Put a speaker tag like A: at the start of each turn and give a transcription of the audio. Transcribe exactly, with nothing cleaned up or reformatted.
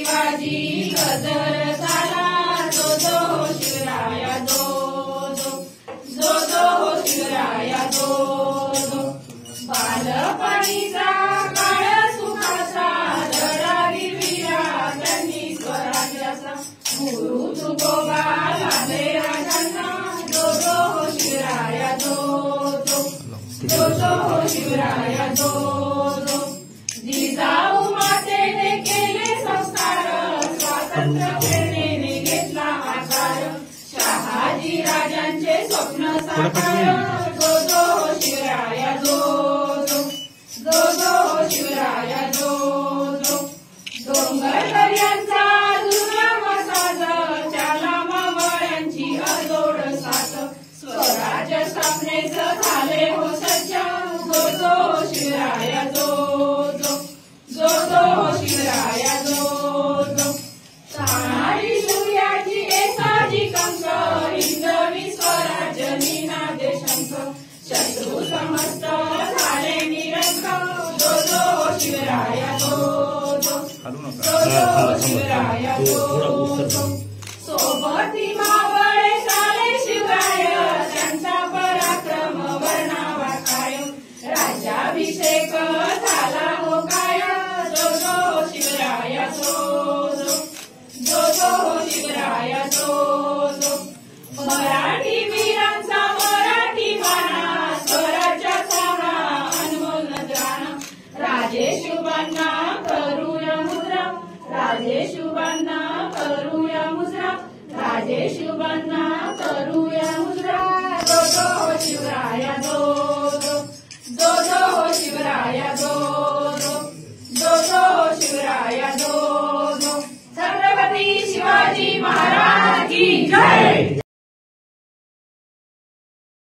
A: शिवाजी गजर झाला जो जो हो शिवराया जो जो जो जो हो शिवराया जो जो बालपणीचा काळ सुखाचा लढावी वीरा त्यांनी स्वराज्याचा गुरु तुकोबा लाभले राजांना जो जो हो शिवराया जो जो जो जो हो शिवराया जो जो जिजाऊ मातेने केले संस्कार स्वातंत्र्य प्रेरणेने घेतला आकार शहाजी राजांचे स्वप्न साकार जो जो हो शिवराया जो जो जो जो हो शिवराया जो जो डोंगर दर्यांचा दुर्गम साज त्याला मावळ्यांची अजोड साथ स्वराज्य स्थापनेच झाले हो सज्ज जो जो हो शिवराया जो जो जो जो हो शिवराया जो जो तानाजी सूर्याची एसाजी कंस हिंदवी स्वराज्य निनादे शंख शत्रू समस्त झाले निरंक जो जो हो शिवराया जो जो जो जो हो शिवराया जो जो सोबती मावळे सारे शिवराय त्यांचा पराक्रम वर्णावा कायम राज्याभिषेक झाला हो काय जो जो हो शिवराया जो जो जो जो हो शिवराया जो जो मराठी वीरांचा मराठी बाणा स्वराज्याचा हा अनमोल नजराणा राजे शुभांना करूया मुद्रा राजे शुभांना करूया मुद्रा राजे शुभांना करूया मुद्रा जो जो हो शिवराया जो जो जो जो हो शिवराया जो जो जो जो हो शिवराया जो जो छत्रपती शिवाजी महाराज की जय।